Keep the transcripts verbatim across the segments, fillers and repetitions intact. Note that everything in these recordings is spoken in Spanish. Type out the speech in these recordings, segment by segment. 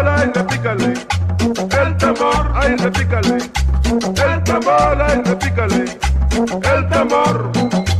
ay, repícale. El tambor, ay, repícale. El tambor, ay, repícale. El tambor.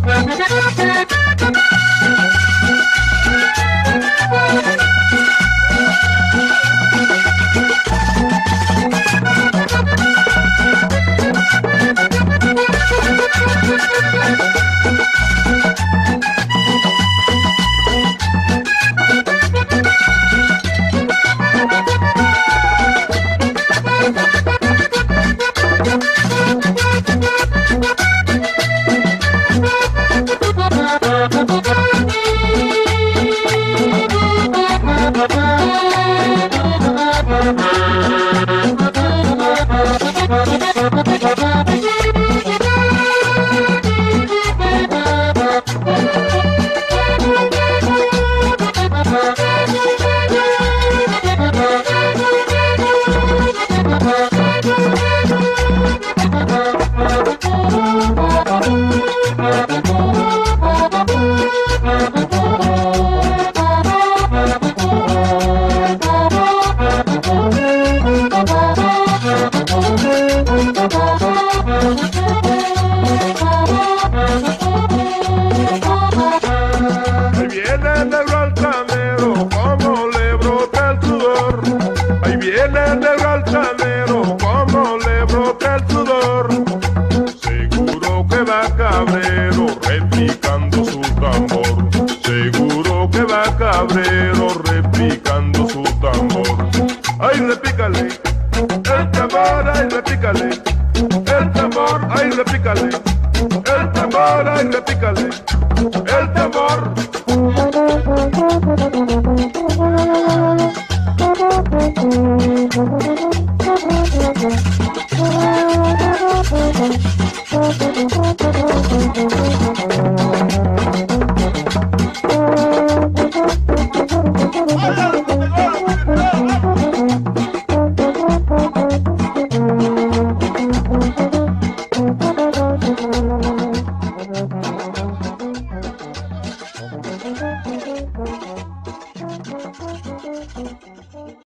Viene el negro altanero, como le brota el sudor. Seguro que va cabrero replicando su tambor. Seguro que va cabrero replicando su tambor. Ay, repícale, el tambor, ay, repícale. El tambor, ay, repícale. El tambor, ay, repícale. El tambor. Thank you.